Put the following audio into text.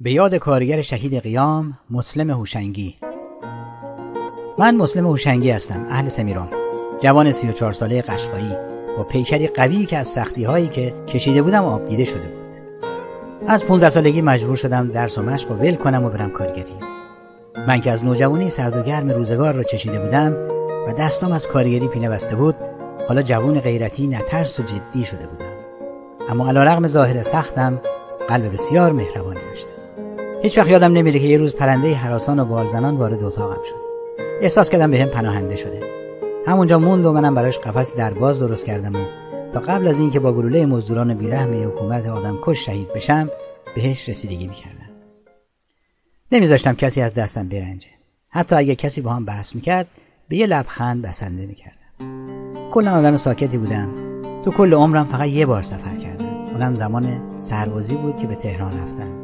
به یاد کارگر شهید قیام مسلم هوشنگی. من مسلم هوشنگی هستم، اهل سمیران، جوان 34 ساله قشقایی با پیکری قوی که از سختی هایی که کشیده بودم آب دیده شده بود. از 15 سالگی مجبور شدم درس و مشق و ول کنم و برم کارگری. من که از نوجوانی سرد و گرم روزگار رو چشیده بودم و دستام از کارگری پینه بسته بود، حالا جوان غیرتی نترس و جدی شده بودم. اما علیرغم ظاهر سختم قلب بسیار مهربانی داشتم. هیچ وقت یادم نمیره که یه روز پرنده هراسان و بالزنان وارد اتاقم شد. احساس کردم بهم پناهنده شده. همونجا موند و منم براش قفس درباز درست کردم و تا قبل از اینکه با گلوله مزدوران بیرحم حکومت آدمکش شهید بشم بهش رسیدگی میکردم. نمیذاشتم کسی از دستم برنجه. حتی اگه کسی با هم بحث میکرد به یه لبخند بسنده میکردم. کلا آدم ساکتی بودم. تو کل عمرم فقط یه بار سفر کردم. اونم زمان سربازی بود که به تهران رفتم.